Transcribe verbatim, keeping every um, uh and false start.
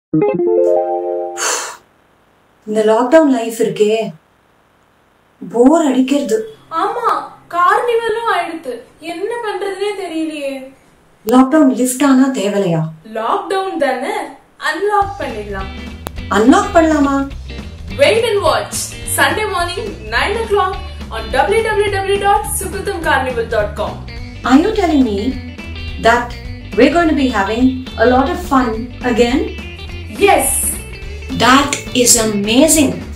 இந்த lockdown life இருக்கே போர் அடிக்கிறது. ஆமா, கார்னிவலும் ஆயிடுது. என்ன பண்றதுனே தெரியலையே. லாக்டவுன் லிஃப்ட் ஆனா தேவலையா? லாக்டவுன் தானே, அன்லாக் பண்ணிடலாம். அன்லாக் பண்ணலாமா? Wait and watch. Sunday morning nine o'clock on w w w dot sukrtam carnival dot com. Are you telling me that we're going to be having a lot of fun again? Yes. That is amazing.